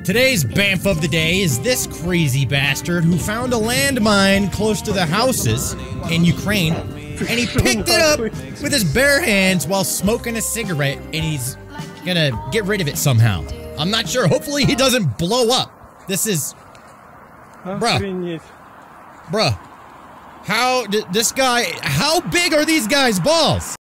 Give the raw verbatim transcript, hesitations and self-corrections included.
Today's Bamf of the day is this crazy bastard who found a landmine close to the houses in Ukraine, and he picked it up with his bare hands while smoking a cigarette, and he's gonna get rid of it somehow. I'm not sure. Hopefully he doesn't blow up. This is... Bruh. Bruh. How... This guy... How big are these guys' balls?